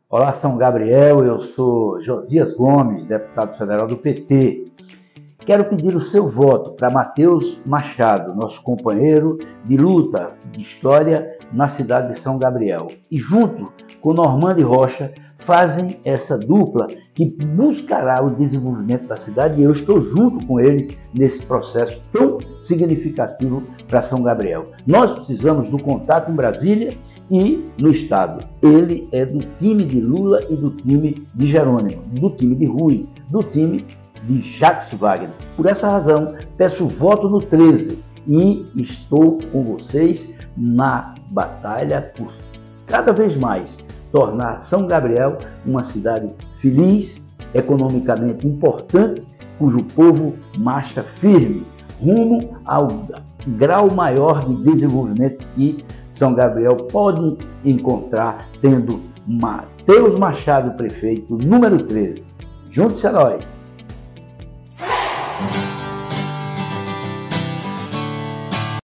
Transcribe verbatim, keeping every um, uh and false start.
Olá, São Gabriel, eu sou Josias Gomes, deputado federal do P T. Quero pedir o seu voto para Matheus Machado, nosso companheiro de luta, de história na cidade de São Gabriel. E junto com Normando Rocha, fazem essa dupla que buscará o desenvolvimento da cidade e eu estou junto com eles nesse processo tão significativo para São Gabriel. Nós precisamos do contato em Brasília e no Estado. Ele é do time de Lula e do time de Jerônimo, do time de Rui, do time de Jacques Wagner. Por essa razão, peço voto no treze e estou com vocês na batalha por cada vez mais tornar São Gabriel uma cidade feliz, economicamente importante, cujo povo marcha firme rumo ao grau maior de desenvolvimento que São Gabriel pode encontrar tendo Matheus Machado, prefeito número treze. Junte-se a nós!